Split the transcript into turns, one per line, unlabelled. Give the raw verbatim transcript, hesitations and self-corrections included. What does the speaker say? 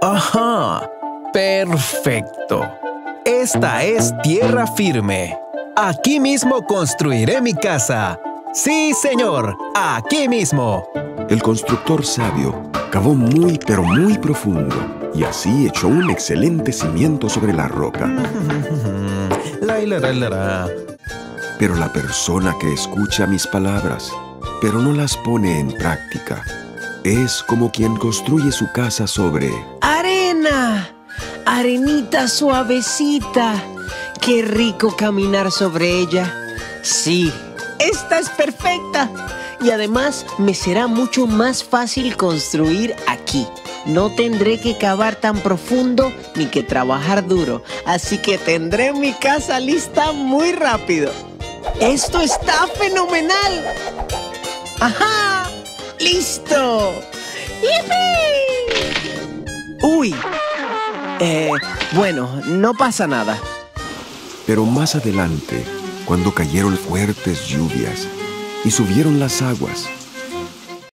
Ajá, perfecto. Esta es tierra firme. Aquí mismo construiré mi casa. Sí, señor, aquí mismo.
El constructor sabio cavó muy pero muy profundo y así echó un excelente cimiento sobre la roca.
La, la, la, la, la.
Pero la persona que escucha mis palabras, pero no las pone en práctica, es como quien construye su casa sobre...
¡Arena! ¡Arenita suavecita! ¡Qué rico caminar sobre ella! Sí, esta es perfecta. Y además me será mucho más fácil construir aquí. No tendré que cavar tan profundo ni que trabajar duro. Así que tendré mi casa lista muy rápido. ¡Esto está fenomenal! ¡Ajá! ¡Listo! ¡Yipi! ¡Uy! Eh, bueno, no pasa nada.
Pero más adelante, cuando cayeron fuertes lluvias y subieron las aguas,